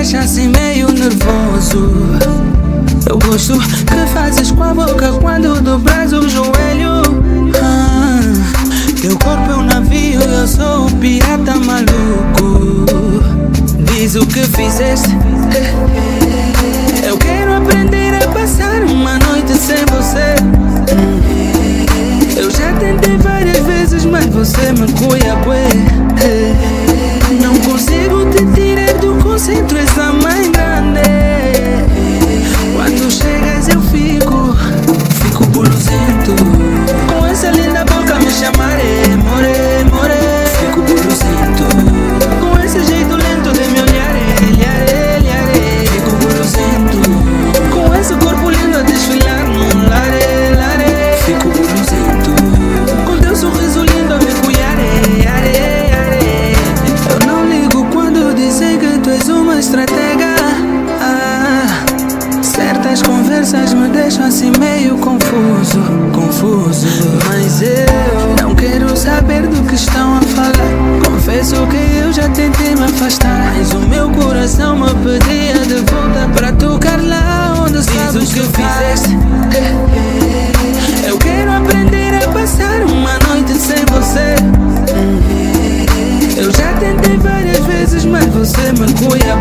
deixa assim meio nervoso. Eu gosto que fazes com a boca quando dobras o joelho. Teu corpo é um navio, eu sou o pirata maluco. Diz o que fizeste. Eu quero aprender a passar uma noite sem você. Eu já tentei várias vezes, mas você me cuia, bué. Não consigo te tirar do conceito, essa mãe grande. Quando chegas eu fico buluzento. Com essa linda boca me chamaré, more, more. Fico buluzento. Com esse jeito lento de me olhar, olhar. Fico buluzento. Com esse corpo lindo a desfilar no lare, lare. Fico buluzento. Com teu sorriso lindo a me cuidar, are. Eu não ligo quando dizem que tu és uma estratega. Certas conversas me deixam assim meio confuso. Mas eu não quero saber do que estão a falar. Confesso que eu já tentei me afastar, mas o meu coração me pedia de volta para tocar lá onde sabes o que fizeste. Eu quero aprender a passar uma noite sem você. Eu já tentei várias vezes, mas você me cuida.